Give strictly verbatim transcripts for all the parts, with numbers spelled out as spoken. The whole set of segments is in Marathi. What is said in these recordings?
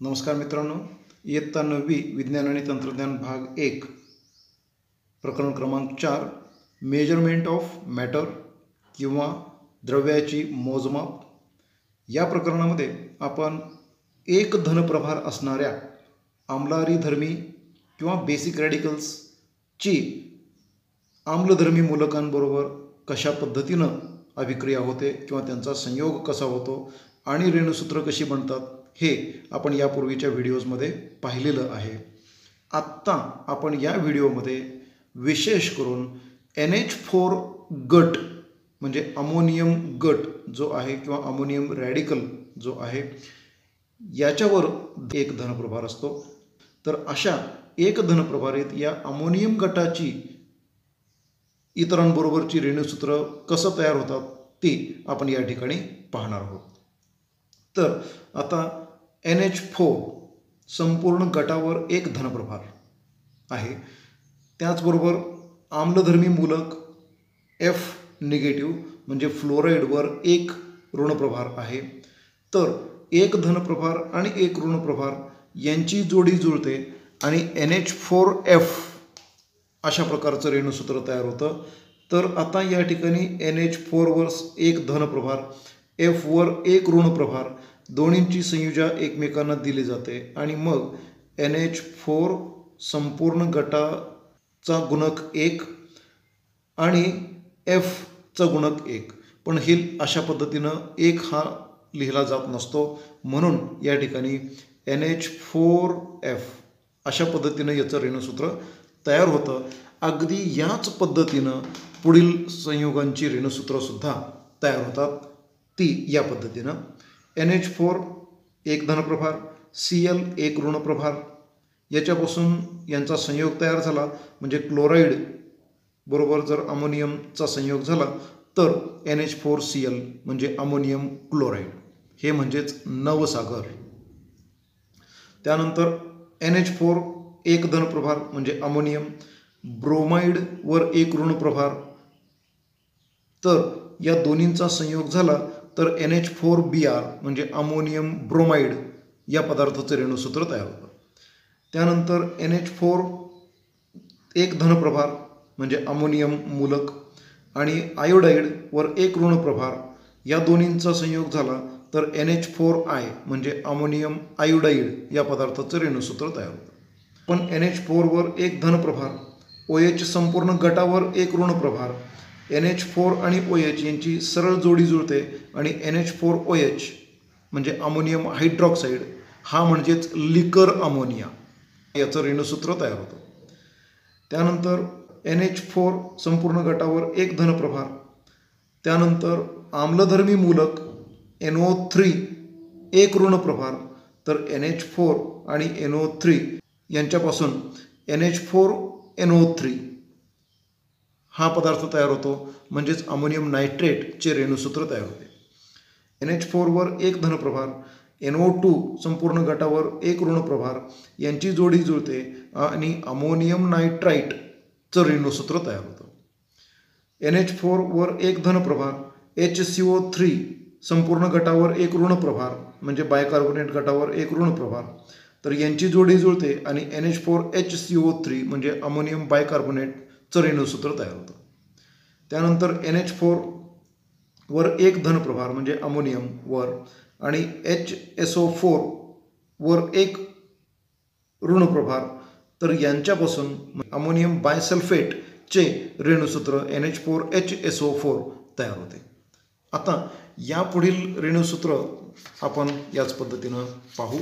नमस्कार मित्रांनो, इयत्ता नववी विज्ञान आणि तंत्रज्ञान भाग एक प्रकरण क्रमांक चार मेजरमेंट ऑफ मॅटर किंवा द्रव्याची मोजमाप या प्रकरणामध्ये आपण एक धनप्रभार असणाऱ्या आम्लधर्मी किंवा बेसिक रॅडिकल्सची आम्लधर्मी मूलकांबरोबर कशा पद्धतीनं अभिक्रिया होते किंवा त्यांचा संयोग कसा होतो आणि रेणुसूत्र कशी बनतात हे आपण यापूर्वीच्या व्हिडिओजमध्ये पाहिलेलं आहे. आत्ता आपण या व्हिडिओमध्ये विशेष करून एन एच फोर गट म्हणजे अमोनियम गट जो आहे किंवा अमोनियम रॅडिकल जो आहे याच्यावर एक धनप्रभार असतो. तर अशा एक धनप्रभारित या अमोनियम गटाची इतरांबरोबरची रेणुसूत्र कसं तयार होतात ती आपण या ठिकाणी पाहणार आहोत. तर आता एन एच फोर संपूर्ण गटावर एक धनप्रभार आहे. त्याचबरोबर आम्लधर्मी मूलक एफ निगेटिव्ह म्हणजे फ्लोराईडवर एक ऋणप्रभार आहे. तर एक धनप्रभार आणि एक ऋणप्रभार यांची जोडी जुळते आणि एन एच फोर एफ अशा प्रकारचं रेणुसूत्र तयार होतं. तर आता या ठिकाणी एन एच फोरवर एक धनप्रभार, एफवर एक ऋणप्रभार, दोन्हींची संयुजा एकमेकांना दिली जाते आणि मग एन एच फोर संपूर्ण गटाचा गुणक एक आणि एफचा गुणक एक. पण हे अशा पद्धतीनं एक हा लिहिला जात नसतो, म्हणून या ठिकाणी एन एच फोर एफ अशा पद्धतीनं याचं रेणुसूत्र तयार होतं. अगदी याच पद्धतीनं पुढील संयुगांची रेणुसूत्रसुद्धा तयार होतात, ती या पद्धतीनं एन एच फोर एक धनप्रभार, सी एल एक ऋणप्रभार. याच्यापासून यांचा संयोग तयार झाला म्हणजे क्लोराईड बरोबर जर अमोनियमचा संयोग झाला तर N H four C L म्हणजे अमोनियम क्लोराईड, हे म्हणजेच नवसागर. त्यानंतर एन एच फोर एक धनप्रभार म्हणजे अमोनियम ब्रोमाइडवर एक ऋणप्रभार. तर या दोन्हींचा संयोग झाला तर N H four B R म्हणजे अमोनियम ब्रोमाइड या पदार्थाचं रेणुसूत्र तयार होतं. त्यानंतर एन एच फोर एक धनप्रभार म्हणजे अमोनियम मूलक आणि आयोडाईडवर एक ऋणप्रभार या दोन्हींचा संयोग झाला तर एन एच फोर आय म्हणजे अमोनियम आयोडाईड या पदार्थाचं रेणुसूत्र तयार होतं. पण एन एच फोरवर एक धनप्रभार, ओ एच संपूर्ण गटावर एक ऋणप्रभार, एन एच फोर आणि ओ एच यांची सरळ जोडी जुळते आणि N H four O H म्हणजे अमोनियम हायड्रॉक्साईड हा म्हणजेच लिकर अमोनिया याचं रेणुसूत्र तयार होतं. त्यानंतर एन एच फोर संपूर्ण गटावर एक धनप्रभार, त्यानंतर आम्लधर्मी मूलक एन ओ थ्री एक ऋणप्रभार. तर एन एच फोर आणि एन ओ थ्री यांच्यापासून N H four N O three हा पदार्थ तयार होतो म्हणजेच अमोनियम नायट्रेटचे रेणुसूत्र तयार होते. एन एच फोरवर एक धनप्रभार, एन ओ टू संपूर्ण गटावर एक ऋणप्रभार यांची जोडी जुळते आणि अमोनियम नायट्राईटचं रेणुसूत्र तयार होतं. एन एच फोरवर एक धनप्रभार, एच सी ओ थ्री संपूर्ण गटावर एक ऋणप्रभार म्हणजे बायकार्बोनेट गटावर एक ऋणप्रभार. तर यांची जोडी जुळते आणि N H four H C O three म्हणजे अमोनियम बायकार्बोनेटचं रेणुसूत्र तयार होतं. त्यानंतर एन एच फोर वर एक धनप्रभार म्हणजे अमोनियम वर आणि एच एस ओ फोर वर एक ऋणप्रभार. तर यांच्यापासून अमोनियम बायसल्फेटचे रेणुसूत्र N H four H S O four तयार होते. आता या पुढील रेणुसूत्र आपण याच पद्धतीनं पाहू.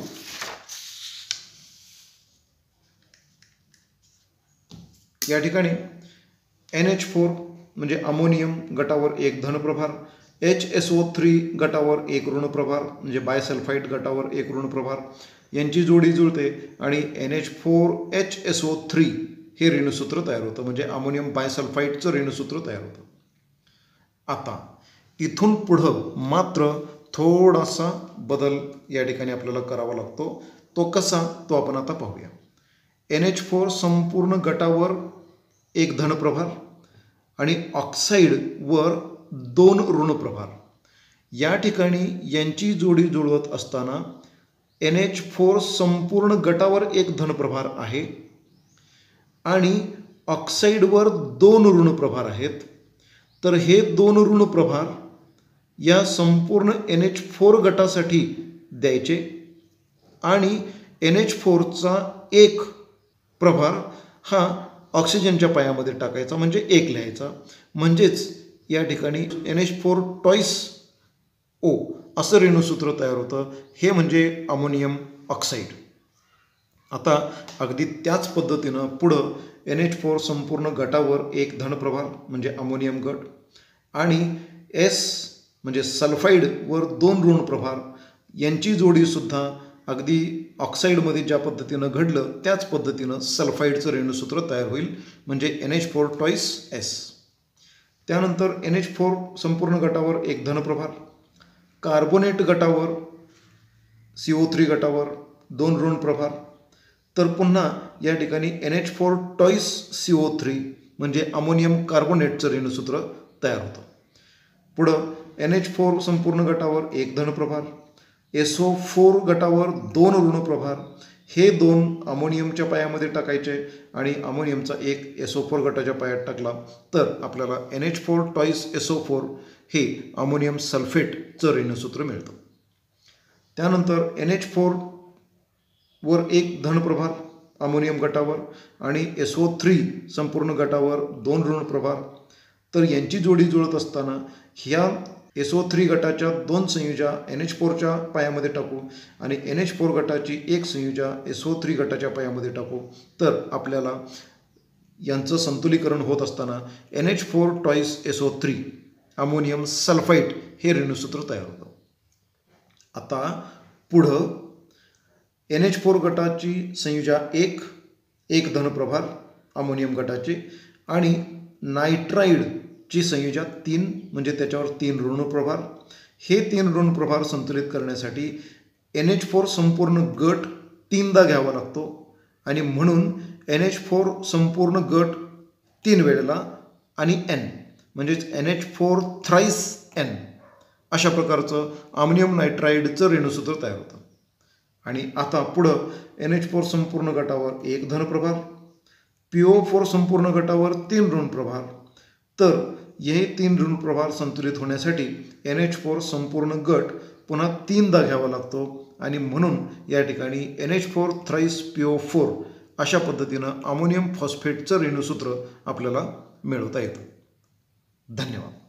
या ठिकाणी एन एच फोर म्हणजे अमोनियम गटावर एक धनप्रभार, एच एस ओ थ्री गटावर एक ऋणप्रभार म्हणजे बायसल्फाईड गटावर एक ऋणप्रभार यांची जोडी जुळते आणि N H four H S O three हे रेणुसूत्र तयार होतं म्हणजे अमोनियम बायसल्फाईडचं रेणुसूत्र तयार होतं. आता इथून पुढं मात्र थोडासा बदल या ठिकाणी आपल्याला करावा लागतो. तो कसा तो आपण आता पाहूया. एन एच फोर संपूर्ण गटावर एक धनप्रभार आणि ऑक्साईडवर दोन ऋणप्रभार. या ठिकाणी यांची जोडी जुळवत असताना एन एच फोर संपूर्ण गटावर एक धनप्रभार आहे आणि ऑक्साईडवर दोन ऋणप्रभार आहेत. तर हे दोन ऋणप्रभार या संपूर्ण एन एच फोर गटासाठी द्यायचे आणि एन एच फोरचा एक प्रभार हा ऑक्सिजनच्या पायामध्ये टाकायचा, म्हणजे एक लिहायचा. म्हणजेच या ठिकाणी N H four twice O असं रेणुसूत्र तयार होतं. हे म्हणजे अमोनियम ऑक्साईड. आता अगदी त्याच पद्धतीनं पुढं एन एच फोर संपूर्ण गटावर एक धनप्रभार म्हणजे अमोनियम गट आणि एस म्हणजे सल्फाईडवर दोन ऋणप्रभार यांची जोडीसुद्धा अगदी ऑक्साईडमध्ये ज्या पद्धतीनं घडलं त्याच पद्धतीनं सल्फाईडचं रेणुसूत्र तयार होईल, म्हणजे N H four twice S. त्यानंतर एन एच फोर संपूर्ण गटावर एक धनप्रभार, कार्बोनेट गटावर सी ओ थ्री गटावर दोन ऋणप्रभार. तर पुन्हा या ठिकाणी N H four twice C O three म्हणजे अमोनियम कार्बोनेटचं रेणुसूत्र तयार होतं. पुढं एन एच फोर संपूर्ण गटावर एक धनप्रभार, एस ओ फोर गटावर दोन ऋणप्रभार. हे दोन अमोनियमच्या पायामध्ये टाकायचे आणि अमोनियमचा एक एस ओ फोर गटाच्या पायात टाकला तर आपल्याला N H four twice S O four हे अमोनियम सल्फेटचं रेणुसूत्र मिळतं. त्यानंतर एन एच फोर वर एक धनप्रभार अमोनियम गटावर आणि एस ओ थ्री संपूर्ण गटावर दोन ऋणप्रभार. तर यांची जोडी जुळत असताना ह्या एस ओ थ्री गटाच्या दोन संयुजा एन एच फोरच्या पायामध्ये टाकू आणि एन एच फोर गटाची एक संयुजा एस ओ थ्री गटाच्या पायामध्ये टाकू तर आपल्याला यांचं संतुलीकरण होत असताना N H four twice S O three ammonium sulphide हे रेणुसूत्र तयार होतं. आता पुढं एन एच फोर गटाची संयुजा एक एक धनप्रभार अमोनियम गटाची आणि नायट्राईडची संयुजा तीन म्हणजे त्याच्यावर तीन ऋणप्रभार. हे तीन ऋणप्रभार संतुलित करण्यासाठी एन एच फोर संपूर्ण गट तीनदा घ्यावा लागतो आणि म्हणून एन एच फोर संपूर्ण गट तीन वेळेला आणि एन म्हणजेच N H four thrice N अशा प्रकारचं अमोनियम नायट्राईडचं रेणुसूत्र तयार होतं. आणि आता पुढं एन एच फोर संपूर्ण गटावर एक धनप्रभार, पी ओ फोर संपूर्ण गटावर तीन ऋणप्रभार. तर हे तीन ऋणप्रभार संतुलित होण्यासाठी एन एच फोर संपूर्ण गट पुन्हा तीनदा घ्यावा लागतो आणि म्हणून या ठिकाणी N H four thrice P O four अशा पद्धतीनं अमोनियम फॉस्फेटचं रेणुसूत्र आपल्याला मिळवता येतं. धन्यवाद.